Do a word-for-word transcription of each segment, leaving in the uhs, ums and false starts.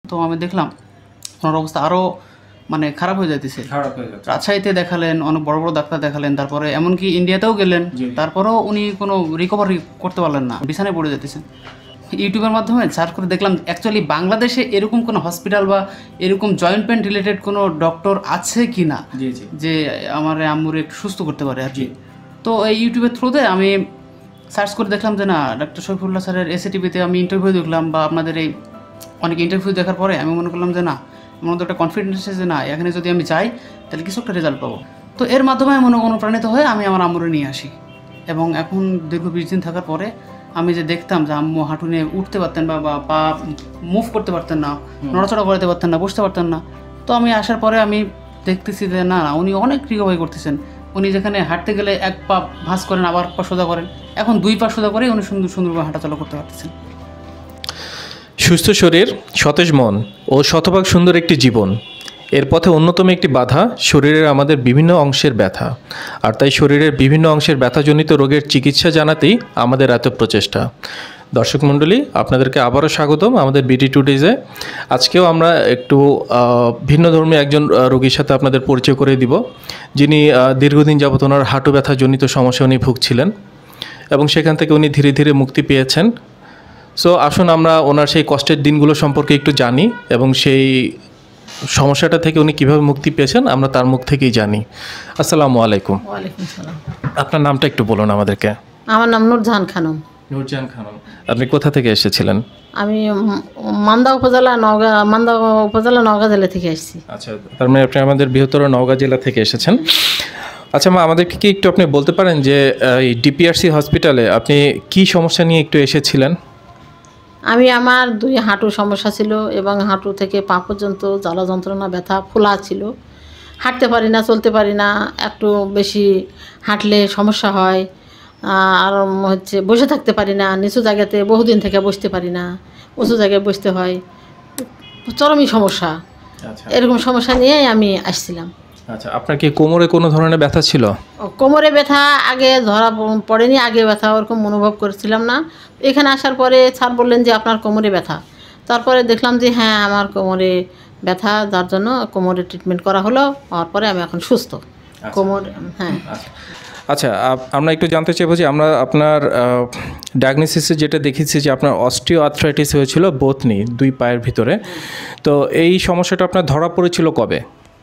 তো আমি দেখলাম ওনার অবস্থা আরও মানে খারাপ হয়ে যাইতেছে। রাজশাহীতে দেখালেন, অনেক বড় বড় ডাক্তার দেখালেন, তারপরে এমনকি ইন্ডিয়াতেও গেলেন, তারপরেও উনি কোনো রিকভারি করতে পারলেন না, বিছানায় পড়ে যেতেছেন। ইউটিউবের মাধ্যমে সার্চ করে দেখলাম অ্যাকচুয়ালি বাংলাদেশে এরকম কোনো হসপিটাল বা এরকম জয়েন্ট পেন রিলেটেড কোনো ডক্টর আছে কি না যে আমার আম্মুরে একটু সুস্থ করতে পারে আর কি। তো এই ইউটিউবের থ্রুতে আমি সার্চ করে দেখলাম যে না, ডক্টর শফিউল্লাহ স্যারের এসএ টিভিতে আমি ইন্টারভিউ দেখলাম বা আপনাদের এই অনেক ইন্টারভিউ দেখার পরে আমি মনে করলাম যে না, আমার মধ্যে একটা কনফিডেন্স আছে যে না, এখানে যদি আমি যাই তাহলে কিছু একটা রেজাল্ট পাবো। তো এর মাধ্যমে মনে অনুপ্রাণিত হয়ে আমি আমার আম্মুরে নিয়ে আসি এবং এখন দীর্ঘ বিশ দিন থাকার পরে আমি যে দেখতাম যে আম্মু হাঁটু নিয়ে উঠতে পারতেন বা পা মুভ করতে পারতেন না, নড়াচড়া করতে পারতেন না, বসতে পারতেন না। তো আমি আসার পরে আমি দেখতেছি যে না না, উনি অনেক রিকভারি করতেছেন। উনি যেখানে হাঁটতে গেলে এক পা ভাঁজ করেন, আবার পা সোজা করেন, এখন দুই পা সোজা করে উনি সুন্দর সুন্দরভাবে হাঁটাচলা করতে পারতেছেন। সুস্থ শরীর, সতেজ মন ও শতভাগ সুন্দর একটি জীবন, এর পথে অন্যতম একটি বাধা শরীরের আমাদের বিভিন্ন অংশের ব্যথা। আর তাই শরীরের বিভিন্ন অংশের ব্যথাজনিত রোগের চিকিৎসা জানাতেই আমাদের এত প্রচেষ্টা। দর্শক মণ্ডলী, আপনাদেরকে আবারও স্বাগতম আমাদের বিডি টুডেজে। আজকেও আমরা একটু ভিন্ন ধর্মী একজন রোগীর সাথে আপনাদের পরিচয় করে দিব, যিনি দীর্ঘদিন যাবত ওনার হাঁটু ব্যথাজনিত সমস্যা উনি ভুগছিলেন এবং সেখান থেকে উনি ধীরে ধীরে মুক্তি পেয়েছেন। সো আসুন আমরা ওনার সেই কষ্টের দিনগুলো সম্পর্কে একটু জানি এবং সেই সমস্যাটা থেকে উনি কীভাবে মুক্তি পেয়েছেন আমরা তার মুখ থেকেই জানি। আসসালামু আলাইকুম। ওয়ালাইকুম সালাম। আপনার নামটা একটু বলুন আমাদেরকে। আমার নাম নূরজাহান খানম। নূরজাহান খানম, আপনি কোথা থেকে এসেছিলেন? আমি মান্দা উপজেলা নওগাঁ মান্দা উপজেলা নওগাঁ জেলা থেকে এসেছি। আচ্ছা, তার মানে আপনি আমাদের বৃহত্তর নওগাঁ জেলা থেকে এসেছেন। আচ্ছা মা, আমাদেরকে কি একটু আপনি বলতে পারেন যে এই ডিপিআরসি হসপিটালে আপনি কি সমস্যা নিয়ে একটু এসেছিলেন? আমি আমার দুই হাঁটু সমস্যা ছিল এবং হাঁটু থেকে পা পর্যন্ত জ্বালা যন্ত্রণা, ব্যথা, ফোলা ছিল। হাঁটতে পারি না, চলতে পারি না, একটু বেশি হাঁটলে সমস্যা হয়। আর হচ্ছে বসে থাকতে পারি না, নিচু জায়গাতে বহুদিন থেকে বসতে পারি না, উঁচু জায়গায় বসতে হয়, চরমই সমস্যা। এরকম সমস্যা নিয়েই আমি আসছিলাম। আচ্ছা, আপনার কি কোমরে কোনো ধরনের ব্যথা ছিল? কোমরে ব্যথা আগে ধরা পড়েনি, আগে ব্যথা ওরকম অনুভব করেছিলাম না। এখানে আসার পরে স্যার বললেন যে আপনার কোমরে ব্যথা। তারপরে দেখলাম যে হ্যাঁ আমার কোমরে ব্যথা, যার জন্য কোমরে ট্রিটমেন্ট করা হলো। হওয়ার পরে আমি এখন সুস্থ। কোমর হ্যাঁ। আচ্ছা, আমরা একটু জানতে চাইবো যে আমরা আপনার ডায়াগনোসিসে যেটা দেখেছি যে আপনার অস্টিও আর্থ্রাইটিস হয়েছিল বোথনি, দুই পায়ের ভিতরে। তো এই সমস্যাটা আপনার ধরা পড়েছিল কবে?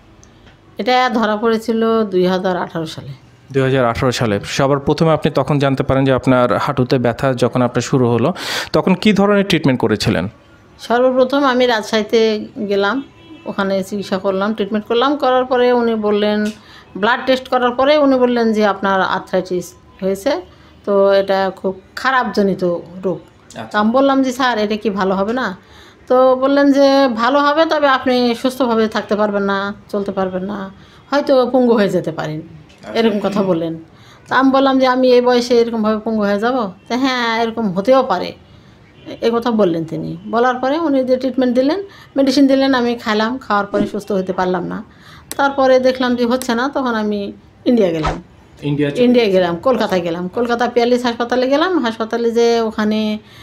এটা ধরা পড়েছিল দুই হাজার আঠারো সালে। দুই হাজার আঠারো সালে সবার প্রথমে আপনি তখন জানতে পারেন যে আপনার হাঁটুতে ব্যথা যখন আপনার শুরু হলো, তখন কি ধরনের ট্রিটমেন্ট করেছিলেন? সর্বপ্রথম আমি রাজশাহীতে গেলাম, ওখানে চিকিৎসা করলাম, ট্রিটমেন্ট করলাম। করার পরে উনি বললেন, ব্লাড টেস্ট করার পরে উনি বললেন যে আপনার আর্থ্রাইটিস হয়েছে, তো এটা খুব খারাপ জনিত রোগ। তো আমি বললাম যে স্যার এটা কি ভালো হবে না? তো বললেন যে ভালো হবে, তবে আপনি সুস্থভাবে থাকতে পারবেন না, চলতে পারবেন না, হয়তো পঙ্গু হয়ে যেতে পারেন, এরকম কথা বললেন। তো আমি বললাম যে আমি এই বয়সে এরকমভাবে পঙ্গু হয়ে যাব? তো হ্যাঁ এরকম হতেও পারে, এই কথা বললেন তিনি। বলার পরে উনি যে ট্রিটমেন্ট দিলেন, মেডিসিন দিলেন, আমি খাইলাম। খাওয়ার পরে সুস্থ হতে পারলাম না। তারপরে দেখলাম যে হচ্ছে না, তখন আমি ইন্ডিয়া গেলাম। ইন্ডিয়া ইন্ডিয়া গেলাম, কলকাতায় গেলাম। কলকাতা পিয়ালিস হাসপাতালে গেলাম। হাসপাতালে যে ওখানে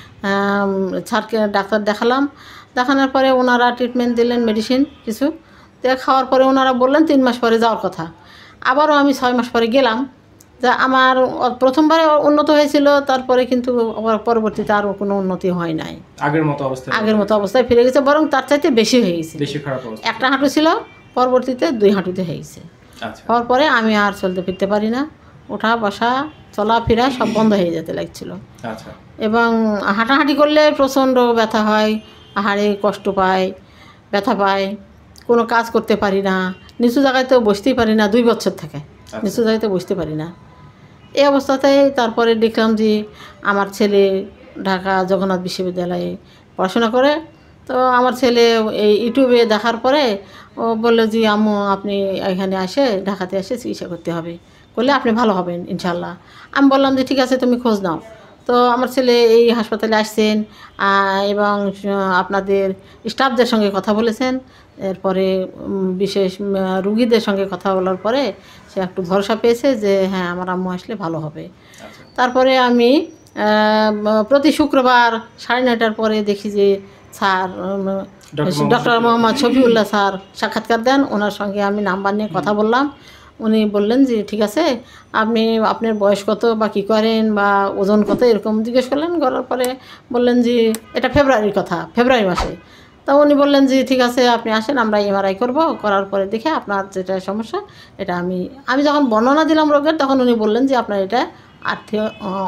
স্যারকে ডাক্তার দেখালাম। দেখানোর পরে ওনারা ট্রিটমেন্ট দিলেন, মেডিসিন কিছু দিয়ে খাওয়ার পরে ওনারা বললেন তিন মাস পরে যাওয়ার কথা। আবারও আমি ছয় মাস পরে গেলাম। যা আমার প্রথমবারে উন্নত হয়েছিল, তারপরে কিন্তু আবার পরবর্তীতে আরও কোনো উন্নতি হয় নাই। আগের মতো অবস্থায় আগের মতো অবস্থায় ফিরে গেছে, বরং তার চাইতে বেশি হয়ে গেছে। বেশি খারাপ অবস্থা। একটা হাঁটু ছিল, পরবর্তীতে দুই হাঁটুতে হয়ে গেছে। আচ্ছা। হওয়ার পরে আমি আর চলতে ফিরতে পারি না, ওঠা বসা চলাফেরা সব বন্ধ হয়ে যেতে লাগছিল। আচ্ছা। এবং হাঁটাহাঁটি করলে প্রচণ্ড ব্যথা হয়, হাড়ে কষ্ট পায়, ব্যথা পায়, কোনো কাজ করতে পারি না, নিচু জায়গাতেও বসতেই পারি না, দুই বছর থেকে নিচু জায়গাতে বসতে পারি না। এই অবস্থাতেই তারপরে দেখলাম যে আমার ছেলে ঢাকা জগন্নাথ বিশ্ববিদ্যালয়ে পড়াশোনা করে। তো আমার ছেলে এই ইউটিউবে দেখার পরে ও বললো যে আম্মু আপনি এখানে আসে ঢাকাতে এসে চিকিৎসা করতে হবে, করলে আপনি ভালো হবেন ইনশাল্লাহ। আমি বললাম যে ঠিক আছে, তুমি খোঁজ নাও। তো আমার ছেলে এই হাসপাতালে আসছেন এবং আপনাদের স্টাফদের সঙ্গে কথা বলেছেন। এরপরে বিশেষ রুগীদের সঙ্গে কথা বলার পরে সে একটু ভরসা পেয়েছে যে হ্যাঁ আমার আম্মু আসলে ভালো হবে। তারপরে আমি প্রতি শুক্রবার সাড়ে নয়টার পরে দেখি যে sir doctor Mohammad Shafiullah sir সাক্ষাৎকার দেন। ওনার সঙ্গে আমি নাম্বার নিয়ে কথা বললাম। উনি বললেন যে ঠিক আছে, আপনি আপনার বয়স কত বা কী করেন বা ওজন কত এরকম জিজ্ঞেস করলেন। করার পরে বললেন যে এটা ফেব্রুয়ারির কথা, ফেব্রুয়ারি মাসে। তা উনি বললেন যে ঠিক আছে আপনি আসেন, আমরা এমআরআই করবো, করার পরে দেখে আপনার যেটা সমস্যা এটা আমি আমি যখন বর্ণনা দিলাম রোগের, তখন উনি বললেন যে আপনার এটা আর্থিও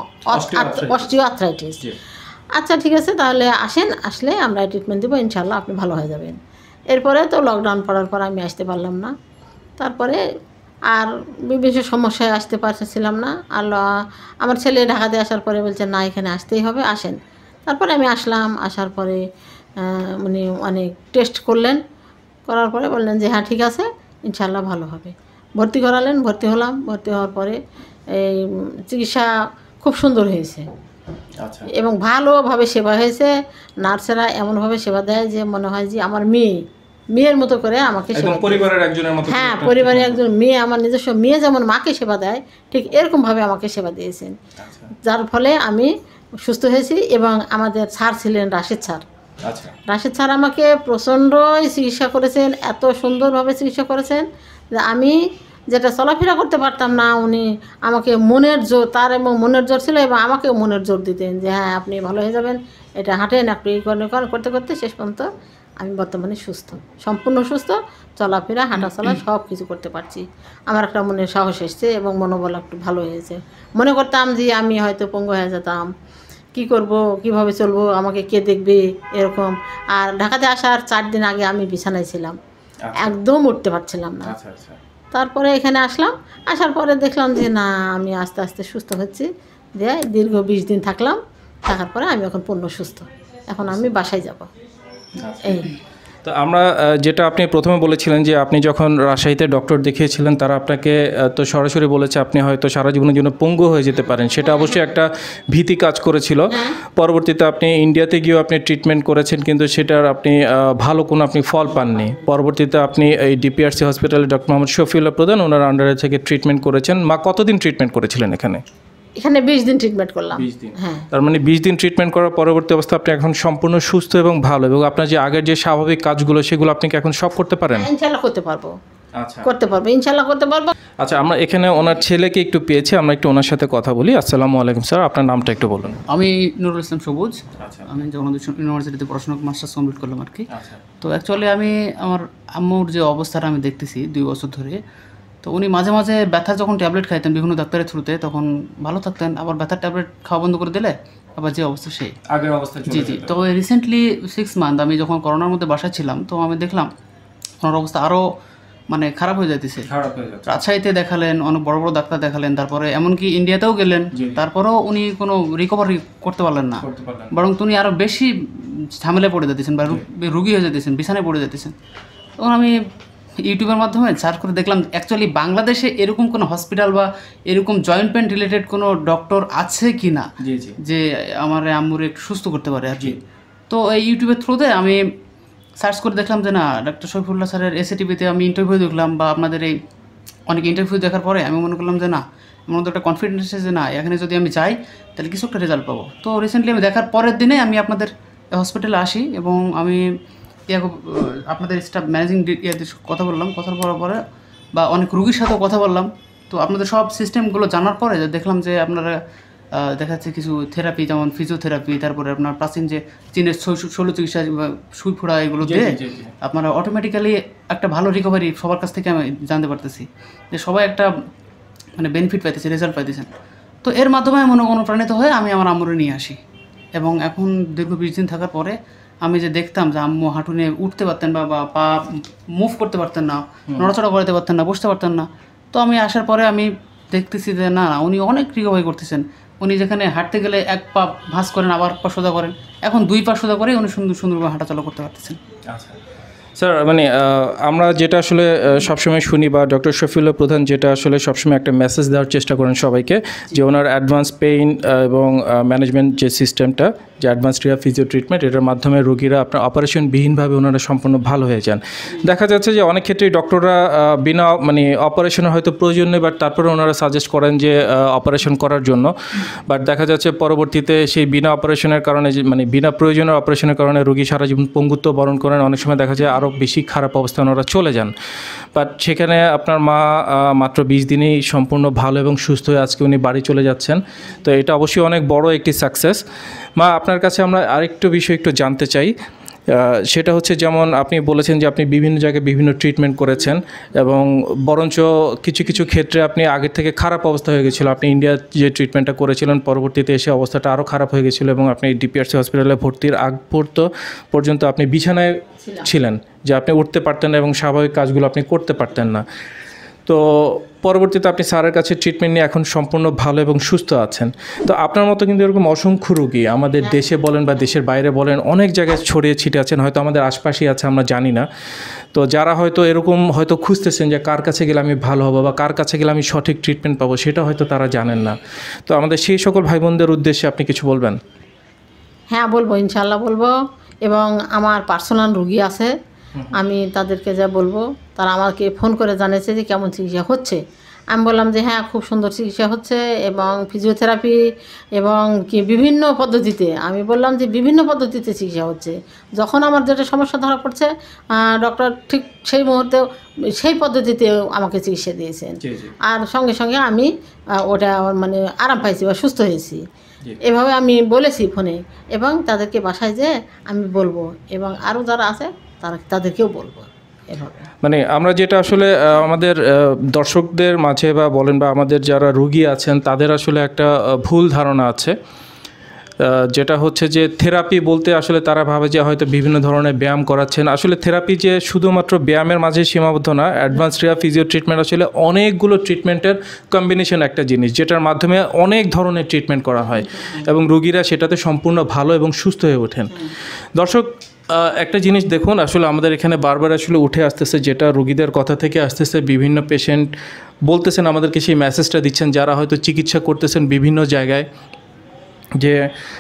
অস্টিও আর্থ্রাইটিস। আচ্ছা ঠিক আছে, তাহলে আসেন, আসলে আমরা ট্রিটমেন্ট দেবো, ইনশাল্লাহ আপনি ভালো হয়ে যাবেন। এরপরে তো লকডাউন পড়ার পর আমি আসতে পারলাম না। তারপরে আর বিভিন্ন সমস্যায় আসতে পারছিলাম না। আর আমার ছেলে ঢাকাতে আসার পরে বলছে না এখানে আসতেই হবে, আসেন। তারপরে আমি আসলাম। আসার পরে উনি অনেক টেস্ট করলেন, করার পরে বললেন যে হ্যাঁ ঠিক আছে ইনশাল্লাহ ভালো হবে। ভর্তি করালেন, ভর্তি হলাম। ভর্তি হওয়ার পরে এই চিকিৎসা খুব সুন্দর হয়েছে এবং ভালোভাবে সেবা হয়েছে। নার্সেরা এমনভাবে সেবা দেয় যে মনে হয় যে আমার মেয়ে মেয়ের মতো করে আমাকে সেবা, পরিবারের একজনের মতো। হ্যাঁ, পরিবারের একজন মেয়ে, আমার নিজস্ব মেয়ে যেমন মাকে সেবা দেয় ঠিক এরকমভাবে আমাকে সেবা দিয়েছেন, যার ফলে আমি সুস্থ হয়েছি। এবং আমাদের স্যার ছিলেন রাশেদ স্যার। রাশেদ স্যার আমাকে প্রচণ্ডই চিকিৎসা করেছেন, এত সুন্দরভাবে চিকিৎসা করেছেন যে আমি যেটা চলাফেরা করতে পারতাম না, উনি আমাকে মনের জোর, তার এবং মনের জোর ছিল এবং আমাকে মনের জোর দিতেন যে হ্যাঁ আপনি ভালো হয়ে যাবেন, এটা হাঁটেন একটু এই করেন করতে করতে শেষ পর্যন্ত আমি বর্তমানে সুস্থ, সম্পূর্ণ সুস্থ। চলাফেরা, হাঁটা চলা সব কিছু করতে পারছি। আমার একটা মনে সাহস এসছে এবং মনোবল একটু ভালো হয়েছে। মনে করতাম যে আমি হয়তো পঙ্গু হয়ে যেতাম, কি করব, কিভাবে চলবো, আমাকে কে দেখবে এরকম। আর ঢাকাতে আসার চার দিন আগে আমি বিছানায় ছিলাম, একদম উঠতে পারছিলাম না। তারপরে এখানে আসলাম, আসার পরে দেখলাম যে না আমি আস্তে আস্তে সুস্থ হচ্ছি। দিয়ে দীর্ঘ বিশ দিন থাকলাম, থাকার পরে আমি এখন পূর্ণ সুস্থ। এখন আমি বাসায় যাব। এই তো আমরা যেটা আপনি প্রথমে বলেছিলেন যে আপনি যখন রাজশাহীতে ডক্টর দেখিয়েছিলেন, তারা আপনাকে তো সরাসরি বলেছে আপনি হয়তো সারা জীবনের জন্য পঙ্গু হয়ে যেতে পারেন। সেটা অবশ্যই একটা ভীতি কাজ করেছিল। পরবর্তীতে আপনি ইন্ডিয়াতে গিয়েও আপনি ট্রিটমেন্ট করেছেন, কিন্তু সেটার আপনি ভালো কোনো আপনি ফল পাননি। পরবর্তীতে আপনি এই ডিপিআরসি হসপিটালে ডক্টর মোহাম্মদ শফিউল্লাহ প্রধান ওনার আন্ডারে থেকে ট্রিটমেন্ট করেছেন। মা কতদিন ট্রিটমেন্ট করেছিলেন এখানে? এখানে বিশ দিন ট্রিটমেন্ট করলাম। হ্যাঁ, তার মানে বিশ দিন ট্রিটমেন্ট করার পরবর্তী অবস্থা আপনি এখন সম্পূর্ণ সুস্থ এবং ভালো, এবং আপনার যে আগের যে স্বাভাবিক কাজগুলো সেগুলো আপনি কি এখন সব করতে পারেন? ইনশাআল্লাহ করতে পারবো। আচ্ছা, করতে পারবো, ইনশাআল্লাহ করতে পারবো। আচ্ছা, আমরা এখানে ওনার ছেলেকে একটু পেয়েছি, আমরা একটু ওনার সাথে কথা বলি। আসসালামু আলাইকুম স্যার, আপনার নামটা একটু বলুন। আমি নুরুল ইসলাম সবুজ। আমি জগন্নাথ ইউনিভার্সিটিতে পড়াশোনা মাস্টার্স কমপ্লিট করলাম আর কি। তো অ্যাকচুয়ালি আমি আমার আম্মুর যে অবস্থাটা আমি দেখতেছি দুই বছর ধরে, তো উনি মাঝে মাঝে ব্যথার যখন ট্যাবলেট খাইতেন বিভিন্ন ডাক্তারের থ্রুতে তখন ভালো থাকতেন, আবার ব্যথার ট্যাবলেট খাওয়া বন্ধ করে দিলে আবার যে অবস্থা সেই আগের অবস্থা। জি জি তো রিসেন্টলি সিক্স মান্থ আমি যখন করোনার মধ্যে বাসায় ছিলাম, তো আমি দেখলাম ওনার অবস্থা আরও মানে খারাপ হয়ে যাইতেছে। রাজশাহীতে দেখালেন, অনেক বড় বড় ডাক্তার দেখালেন, তারপরে এমনকি ইন্ডিয়াতেও গেলেন, তারপরেও উনি কোনো রিকভারি করতে পারলেন না, বরং উনি আরও বেশি ঝামেলায় পড়ে যেতেছেন বা রুগী হয়ে যেতেছেন, বিছানায় পড়ে যেতেছেন। তখন আমি ইউটিউবের মাধ্যমে সার্চ করে দেখলাম অ্যাকচুয়ালি বাংলাদেশে এরকম কোনো হসপিটাল বা এরকম জয়েন্ট পেন রিলেটেড কোনো ডক্টর আছে কি না যে আমার আম্মুরে একটু সুস্থ করতে পারে আর কি। তো এই ইউটিউবের থ্রুতে আমি সার্চ করে দেখলাম যে না, ডক্টর শফিউল্লাহ স্যারের এসএ টিভিতে আমি ইন্টারভিউ দেখলাম বা আপনাদের এই অনেক ইন্টারভিউ দেখার পরে আমি মনে করলাম যে না, আমার মধ্যে একটা কনফিডেন্স আছে যে না এখানে যদি আমি যাই তাহলে কিছু একটা রেজাল্ট পাবো। তো রিসেন্টলি আমি দেখার পরের দিনে আমি আপনাদের হসপিটালে আসি এবং আমি আপনাদের স্টাফ ম্যানেজিং কথা বললাম, কথা বলার পরে বা অনেক রুগীর সাথেও কথা বললাম। তো আপনাদের সব সিস্টেমগুলো জানার পরে দেখলাম যে আপনারা দেখা যাচ্ছে কিছু থেরাপি যেমন ফিজিওথেরাপি, তারপরে আপনার প্রাচীন যে চীনের শৈল চিকিৎসা সুই ফোড়া এগুলো দিয়ে আপনারা অটোমেটিক্যালি একটা ভালো রিকভারি সবার কাছ থেকে আমি জানতে পারতেছি যে সবাই একটা মানে বেনিফিট পাইতেছে, রেজাল্ট পাইতেছেন। তো এর মাধ্যমে মনে অনুপ্রাণিত হয়ে আমি আমার আম্মুরে নিয়ে আসি এবং এখন দীর্ঘ বিশ দিন থাকার পরে আমি যে দেখতাম যে আম্মু হাঁটু নিয়ে উঠতে পারতেন বা পা মুভ করতে পারতেন না, নড়াচড়া করতে পারতেন না, বসতে পারতেন না। তো আমি আসার পরে আমি দেখতেছি যে না না উনি অনেক রিকভারি করতেছেন। উনি যেখানে হাঁটতে গেলে এক পা ভাঁজ করেন আবার পা সোজা করেন, এখন দুই পা সোজা করে উনি সুন্দর সুন্দরভাবে হাঁটাচলা করতে পারতেছেন। আচ্ছা স্যার, মানে আমরা যেটা আসলে সবসময় শুনি বা ডক্টর শফিউল্লাহ প্রধান যেটা আসলে সবসময় একটা মেসেজ দেওয়ার চেষ্টা করেন সবাইকে, যে ওনার অ্যাডভান্স পেইন এবং ম্যানেজমেন্ট যে সিস্টেমটা, যে অ্যাডভান্স রিহ্যাব ফিজিও ট্রিটমেন্ট, এটার মাধ্যমে রোগীরা আপনার অপারেশনবিহীনভাবে ওনারা সম্পূর্ণ ভালো হয়ে যান। দেখা যাচ্ছে যে অনেক ক্ষেত্রেই ডক্টররা বিনা মানে অপারেশনের হয়তো প্রয়োজন নেই, বাট তারপরে ওনারা সাজেস্ট করেন যে অপারেশন করার জন্য। বাট দেখা যাচ্ছে পরবর্তীতে সেই বিনা অপারেশনের কারণে যে মানে বিনা প্রয়োজনের অপারেশনের কারণে রোগী সারা জীবন পঙ্গুত্ব বরণ করেন, অনেক সময় দেখা যায় আরও বেশি খারাপ অবস্থায় ওনারা চলে যান। বাট সেখানে আপনার মা মাত্র বিশ দিনেই সম্পূর্ণ ভালো এবং সুস্থ হয়ে আজকে উনি বাড়ি চলে যাচ্ছেন। তো এটা অবশ্যই অনেক বড় একটি সাকসেস। মা, আপনার কাছে আমরা আরেকটু বিষয় একটু জানতে চাই, সেটা হচ্ছে যেমন আপনি বলেছেন যে আপনি বিভিন্ন জায়গায় বিভিন্ন ট্রিটমেন্ট করেছেন এবং বরঞ্চ কিছু কিছু ক্ষেত্রে আপনি আগের থেকে খারাপ অবস্থা হয়ে গেছিলো। আপনি ইন্ডিয়া যে ট্রিটমেন্টটা করেছিলেন পরবর্তীতে এসে অবস্থাটা আরও খারাপ হয়ে গেছিলো এবং আপনি ডিপিআরসি হসপিটালে ভর্তির আগ পর্যন্ত আপনি বিছানায় ছিলেন, যে আপনি উঠতে পারতেন না এবং স্বাভাবিক কাজগুলো আপনি করতে পারতেন না। তো পরবর্তীতে আপনি স্যারের কাছে ট্রিটমেন্ট নিয়ে এখন সম্পূর্ণ ভালো এবং সুস্থ আছেন। তো আপনার মতো কিন্তু এরকম অসংখ্য রোগী আমাদের দেশে বলেন বা দেশের বাইরে বলেন অনেক জায়গায় ছড়িয়ে ছিটে আছেন, হয়তো আমাদের আশপাশেই আছে, আমরা জানি না। তো যারা হয়তো এরকম হয়তো খুঁজতেছেন যে কার কাছে গেলে আমি ভালো হবো বা কার কাছে গেলে আমি সঠিক ট্রিটমেন্ট পাবো, সেটা হয়তো তারা জানেন না। তো আমাদের সেই সকল ভাই বোনদের উদ্দেশ্যে আপনি কিছু বলবেন? হ্যাঁ, বলবো, ইনশাল্লাহ বলবো। এবং আমার পার্সোনাল রুগী আছে, আমি তাদেরকে যা বলবো, তারা আমাকে ফোন করে জানিয়েছে যে কেমন চিকিৎসা হচ্ছে। আমি বললাম যে হ্যাঁ, খুব সুন্দর চিকিৎসা হচ্ছে এবং ফিজিওথেরাপি এবং কি বিভিন্ন পদ্ধতিতে, আমি বললাম যে বিভিন্ন পদ্ধতিতে চিকিৎসা হচ্ছে। যখন আমার যেটা সমস্যা ধরা পড়ছে, ডক্টর ঠিক সেই মুহূর্তে সেই পদ্ধতিতে আমাকে চিকিৎসা দিয়েছেন, আর সঙ্গে সঙ্গে আমি ওটা মানে আরাম পাইছি বা সুস্থ হয়েছি। এভাবে আমি বলেছি ফোনে, এবং তাদেরকে বাসায় যেয়ে আমি বলবো, এবং আরও যারা আছে তারা তাদেরকেও বলবো এভাবে। মানে আমরা যেটা আসলে আমাদের দর্শকদের মাঝে বা বলেন বা আমাদের যারা রোগী আছেন তাদের আসলে একটা ভুল ধারণা আছে, যেটা হচ্ছে যে থেরাপি বলতে আসলে তারা ভাবে যে হয়তো বিভিন্ন ধরনের ব্যায়াম করাচ্ছেন। আসলে থেরাপি যে শুধুমাত্র ব্যায়ামের মাঝে সীমাবদ্ধ না, অ্যাডভান্স রিহ্যাব ফিজিও ট্রিটমেন্ট আসলে অনেকগুলো ট্রিটমেন্টের কম্বিনেশন একটা জিনিস, যেটার মাধ্যমে অনেক ধরনের ট্রিটমেন্ট করা হয় এবং রোগীরা সেটাতে সম্পূর্ণ ভালো এবং সুস্থ হয়ে ওঠেন। দর্শক, একটা জিনিস দেখুন, আসলে আমাদের এখানে বারবার আসলে উঠে আসতেছে, যেটা রোগীদের কথা থেকে আসতেছে, বিভিন্ন পেশেন্ট বলতেছেন আমাদেরকে, সেই মেসেজটা দিচ্ছেন যারা হয়তো চিকিৎসা করতেছেন বিভিন্ন জায়গায়, যে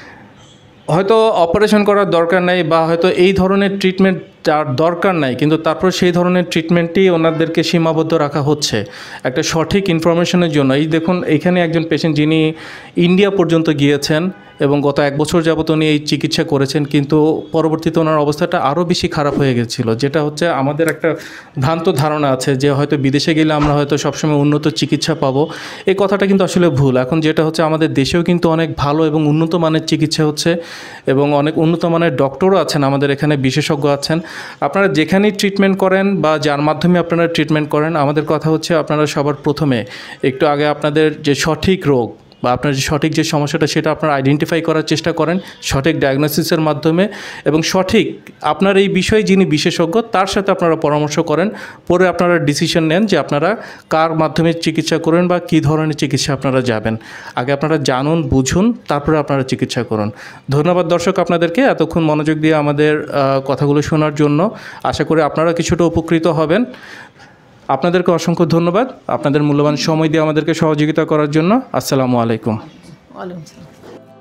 হয়তো অপারেশন করার দরকার নাই বা হয়তো এই ধরনের ট্রিটমেন্ট তার দরকার নাই, কিন্তু তারপর সেই ধরনের ট্রিটমেন্টই ওনাদেরকে সীমাবদ্ধ রাখা হচ্ছে একটা সঠিক ইনফরমেশনের জন্য। এই দেখুন, এখানে একজন পেশেন্ট যিনি ইন্ডিয়া পর্যন্ত গিয়েছেন এবং গত এক বছর যাবত উনি এই চিকিৎসা করেছেন, কিন্তু পরবর্তীতে ওনার অবস্থাটা আরও বেশি খারাপ হয়ে গেছিল। যেটা হচ্ছে আমাদের একটা ভ্রান্ত ধারণা আছে যে হয়তো বিদেশে গেলে আমরা হয়তো সবসময় উন্নত চিকিৎসা পাবো, এই কথাটা কিন্তু আসলে ভুল। এখন যেটা হচ্ছে, আমাদের দেশেও কিন্তু অনেক ভালো এবং উন্নত মানের চিকিৎসা হচ্ছে এবং অনেক উন্নত মানের ডক্টরও আছেন আমাদের এখানে, বিশেষজ্ঞ আছেন। আপনারা যেখানেই ট্রিটমেন্ট করেন বা যার মাধ্যমে আপনারা ট্রিটমেন্ট করেন, আমাদের কথা হচ্ছে আপনারা সবার প্রথমে একটু আগে আপনাদের যে সঠিক রোগ বা আপনার যে সঠিক যে সমস্যাটা সেটা আপনারা আইডেন্টিফাই করার চেষ্টা করেন সঠিক ডায়াগনোসিসের মাধ্যমে, এবং সঠিক আপনার এই বিষয়ে যিনি বিশেষজ্ঞ তার সাথে আপনারা পরামর্শ করেন, পরে আপনারা ডিসিশন নেন যে আপনারা কার মাধ্যমে চিকিৎসা করবেন বা কী ধরনের চিকিৎসা আপনারা যাবেন। আগে আপনারা জানুন, বুঝুন, তারপরে আপনারা চিকিৎসা করুন। ধন্যবাদ দর্শক আপনাদেরকে এতক্ষণ মনোযোগ দিয়ে আমাদের কথাগুলো শোনার জন্য। আশা করি আপনারা কিছুটা উপকৃত হবেন। আপনাদেরকে অসংখ্য ধন্যবাদ আপনাদের মূল্যবান সময় দিয়ে আমাদেরকে সহযোগিতা করার জন্য। আসসালামু আলাইকুম। ওয়ালাইকুম আসসালাম।